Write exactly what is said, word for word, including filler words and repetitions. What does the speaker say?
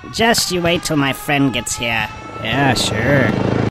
Just you wait till my friend gets here. Yeah, sure.